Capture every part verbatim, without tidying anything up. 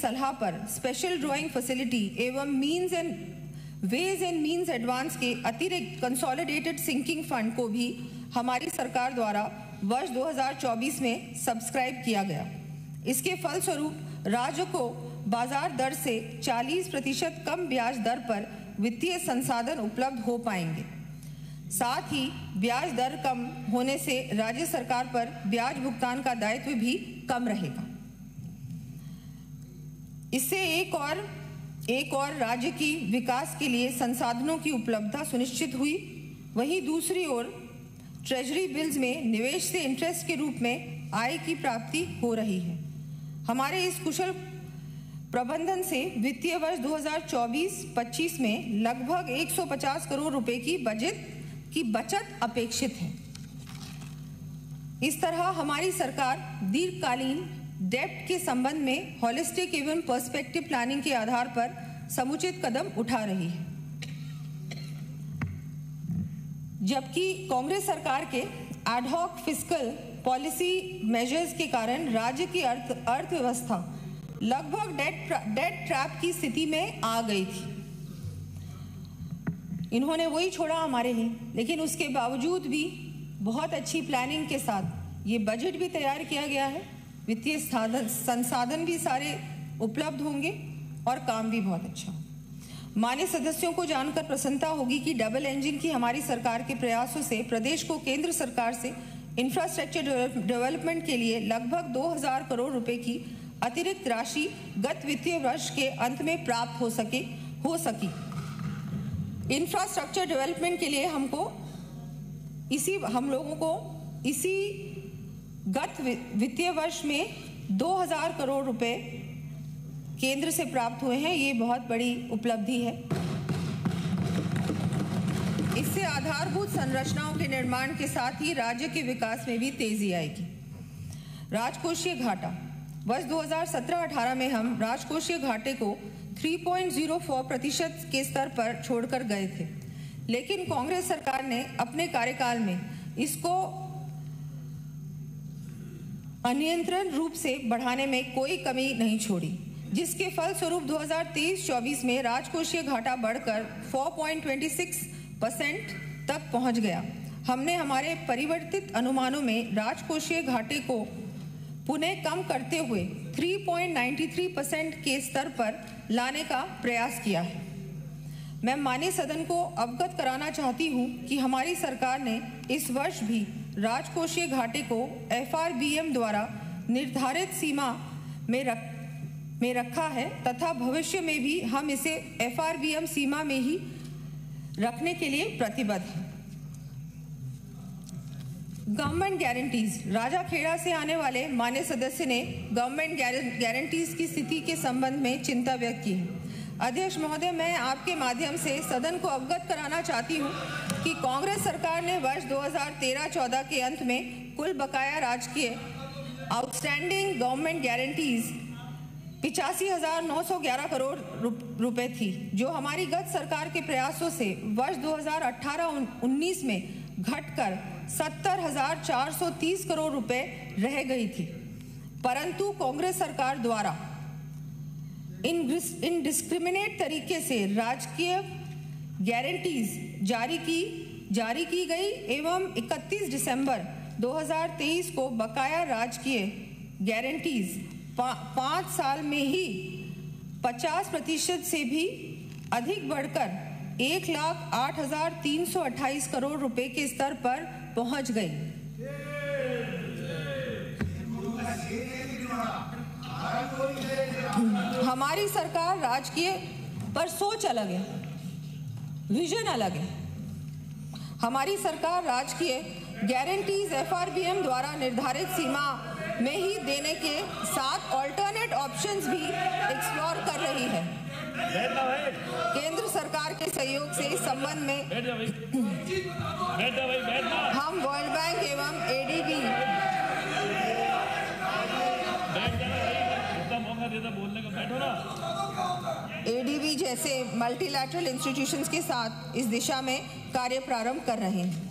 सलाह पर special drawing facility एवं means and ways and means advance के अतिरिक्त कंसोलिडेटेड सिंकिंग फंड को भी हमारी सरकार द्वारा वर्ष दो हज़ार चौबीस में सब्सक्राइब किया गया। इसके फलस्वरूप राज्य को बाजार दर से चालीस प्रतिशत कम ब्याज दर पर वित्तीय संसाधन उपलब्ध हो पाएंगे। साथ ही ब्याज दर कम होने से राज्य सरकार पर ब्याज भुगतान का दायित्व भी कम रहेगा। इससे एक और एक और राज्य की विकास के लिए संसाधनों की उपलब्धता सुनिश्चित हुई। वहीं दूसरी ओर ट्रेजरी बिल्स में निवेश से इंटरेस्ट के रूप में आय की प्राप्ति हो रही है। हमारे इस कुशल प्रबंधन से वित्तीय वर्ष दो हज़ार चौबीस पच्चीस में लगभग एक सौ पचास करोड़ रुपए की बजट की बचत अपेक्षित है। इस तरह हमारी सरकार दीर्घकालीन डेब्ट के संबंध में हॉलिस्टिक एवं पर्सपेक्टिव प्लानिंग के आधार पर समुचित कदम उठा रही है। जबकि कांग्रेस सरकार के एडहॉक फिस्कल पॉलिसी मेजर्स के कारण राज्य की अर्थ अर्थव्यवस्था लगभग डेट डेट ट्रैप की स्थिति में आ गई थी। इन्होंने वही छोड़ा हमारे लिए, लेकिन उसके बावजूद भी बहुत अच्छी प्लानिंग के साथ ये बजट भी तैयार किया गया है। वित्तीय संसाधन भी सारे उपलब्ध होंगे और काम भी बहुत अच्छा हो। मान्य सदस्यों को जानकर प्रसन्नता होगी कि डबल इंजन की हमारी सरकार के प्रयासों से प्रदेश को केंद्र सरकार से इंफ्रास्ट्रक्चर डेवलपमेंट के लिए लगभग दो हज़ार करोड़ रुपए की अतिरिक्त राशि गत वित्तीय वर्ष के अंत में प्राप्त हो सके हो सकी। इंफ्रास्ट्रक्चर डेवलपमेंट के लिए हमको इसी हम लोगों को इसी गत वित्तीय वर्ष में दो हज़ार करोड़ रुपए केंद्र से प्राप्त हुए हैं। ये बहुत बड़ी उपलब्धि है। इससे आधारभूत संरचनाओं के निर्माण के साथ ही राज्य के विकास में भी तेजी आएगी। राजकोषीय घाटा वर्ष दो हज़ार सत्रह अठारह में हम राजकोषीय घाटे को तीन पॉइंट ज़ीरो चार प्रतिशत के स्तर पर छोड़कर गए थे, लेकिन कांग्रेस सरकार ने अपने कार्यकाल में इसको अनियंत्रण रूप से बढ़ाने में कोई कमी नहीं छोड़ी, जिसके फलस्वरूप दो हज़ार तेईस चौबीस में राजकोषीय घाटा बढ़कर चार पॉइंट दो छह परसेंट तक पहुंच गया। हमने हमारे परिवर्तित अनुमानों में राजकोषीय घाटे को पुनः कम करते हुए तीन पॉइंट नौ तीन परसेंट के स्तर पर लाने का प्रयास किया है। मैं माननीय सदन को अवगत कराना चाहती हूं कि हमारी सरकार ने इस वर्ष भी राजकोषीय घाटे को एफ आर बी एम द्वारा निर्धारित सीमा में रख में रखा है तथा भविष्य में भी हम इसे एफ आर बी एम सीमा में ही रखने के लिए प्रतिबद्ध हैं। गवर्नमेंट गारंटीज राजाखेड़ा से आने वाले मान्य सदस्य ने गवर्नमेंट गारंटीज की स्थिति के संबंध में चिंता व्यक्त की है। अध्यक्ष महोदय, मैं आपके माध्यम से सदन को अवगत कराना चाहती हूं कि कांग्रेस सरकार ने वर्ष दो हज़ार तेरह चौदह के अंत में कुल बकाया राजकीय आउटस्टैंडिंग गवर्नमेंट गारंटीज पिचासी हजार नौ सौ ग्यारह करोड़ रुपए थी, जो हमारी गत सरकार के प्रयासों से वर्ष दो हज़ार अठारह उन्नीस में घटकर सत्तर हजार चार सौ तीस करोड़ रुपए रह गई थी। परंतु कांग्रेस सरकार द्वारा इनडिस्क्रिमिनेट तरीके से राजकीय गारंटीज जारी की जारी की गई एवं इकतीस दिसंबर दो हज़ार तेईस को बकाया राजकीय गारंटीज पा, पाँच साल में ही पचास प्रतिशत से भी अधिक बढ़कर एक लाख आठ हजार तीन सौ अट्ठाईस करोड़ रुपए के स्तर पर पहुंच गई। हमारी सरकार राजकीय पर सोच अलग है, विजन अलग है। हमारी सरकार राजकीय guarantees F R B M द्वारा निर्धारित सीमा में ही देने के साथ ऑल्टरनेट ऑप्शंस भी एक्सप्लोर कर रही है। केंद्र सरकार के सहयोग से इस संबंध में हम वर्ल्ड बैंक एवं A D B A D B जैसे मल्टीलैटरल इंस्टीट्यूशंस के साथ इस दिशा में कार्य प्रारंभ कर रहे हैं।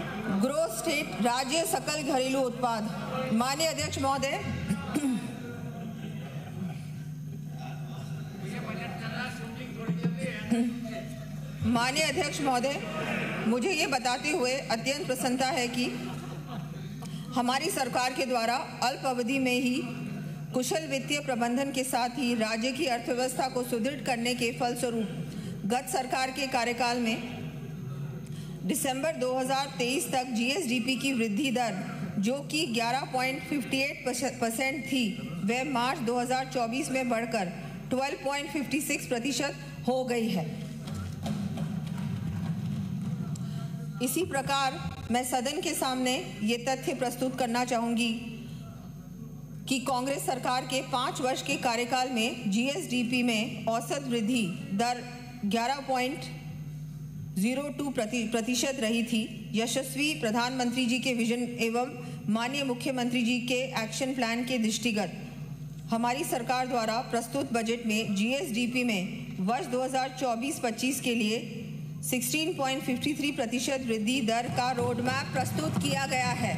ग्रोथ स्टेट राज्य सकल घरेलू उत्पाद, माननीय अध्यक्ष महोदय, माननीय अध्यक्ष महोदय, मुझे ये बताते हुए अत्यंत प्रसन्नता है कि हमारी सरकार के द्वारा अल्प अवधि में ही कुशल वित्तीय प्रबंधन के साथ ही राज्य की अर्थव्यवस्था को सुदृढ़ करने के फलस्वरूप गत सरकार के कार्यकाल में दिसंबर दो हज़ार तेईस तक जीएसडीपी की वृद्धि दर जो कि ग्यारह पॉइंट पाँच आठ परसेंट थी, वह मार्च दो हज़ार चौबीस में बढ़कर बारह पॉइंट छप्पन प्रतिशत हो गई है। इसी प्रकार मैं सदन के सामने ये तथ्य प्रस्तुत करना चाहूंगी कि कांग्रेस सरकार के पाँच वर्ष के कार्यकाल में जीएसडीपी में औसत वृद्धि दर ग्यारह पॉइंट शून्य दो प्रतिशत रही थी। यशस्वी प्रधानमंत्री जी के विजन एवं माननीय मुख्यमंत्री जी के एक्शन प्लान के दृष्टिगत हमारी सरकार द्वारा प्रस्तुत बजट में जीएसडीपी में वर्ष दो हज़ार चौबीस पच्चीस के लिए सोलह पॉइंट तिरेपन प्रतिशत वृद्धि दर का रोड मैप प्रस्तुत किया गया है।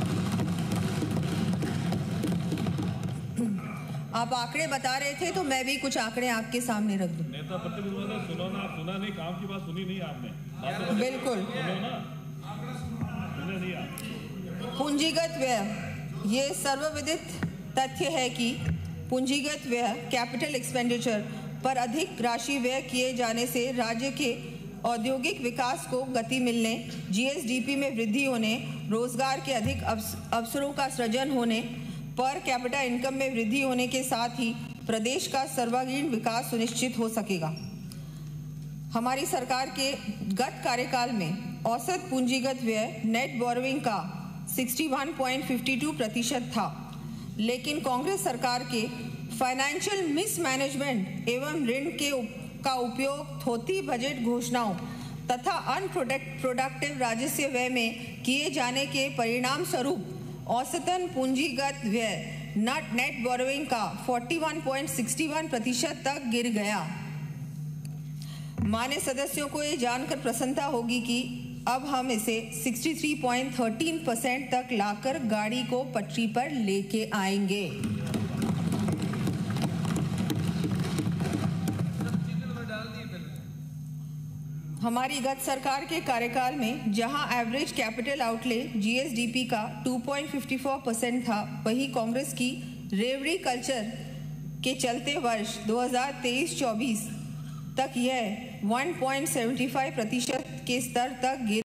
आप आंकड़े बता रहे थे तो मैं भी कुछ आंकड़े आपके सामने रख दूं। नेता प्रतिपक्ष ने सुनो ना, सुना नहीं, काम की बात सुनी नहीं आपने। बिल्कुल सुनो ना, सुने नहीं आप। पूंजीगत व्यय, ये सर्वविदित तथ्य है कि पूंजीगत व्यय कैपिटल एक्सपेंडिचर पर अधिक राशि व्यय किए जाने से राज्य के औद्योगिक विकास को गति मिलने, जीएसडीपी में वृद्धि होने, रोजगार के अधिक अवसरों का सृजन होने, पर कैपिटा इनकम में वृद्धि होने के साथ ही प्रदेश का सर्वांगीण विकास सुनिश्चित हो सकेगा। हमारी सरकार के गत कार्यकाल में औसत पूंजीगत व्यय नेट बोरोइंग का इकसठ पॉइंट बावन प्रतिशत था, लेकिन कांग्रेस सरकार के फाइनेंशियल मिसमैनेजमेंट एवं ऋण के उप, का उपयोग थोथी बजट घोषणाओं तथा अनप्रोडक्टिव राजस्व व्यय में किए जाने के परिणाम स्वरूप औसतन पूंजीगत व्यय नट नेट बोरोइंग का इकतालीस पॉइंट इकसठ प्रतिशत तक गिर गया। मान्य सदस्यों को ये जानकर प्रसन्नता होगी कि अब हम इसे तिरसठ पॉइंट एक तीन परसेंट तक लाकर गाड़ी को पटरी पर लेके आएंगे। हमारी गत सरकार के कार्यकाल में जहां एवरेज कैपिटल आउटले जीएसडीपी का दो पॉइंट चौवन परसेंट था, वहीं कांग्रेस की रेवड़ी कल्चर के चलते वर्ष दो हज़ार तेईस चौबीस तक यह एक पॉइंट सात पाँच प्रतिशत के स्तर तक गिर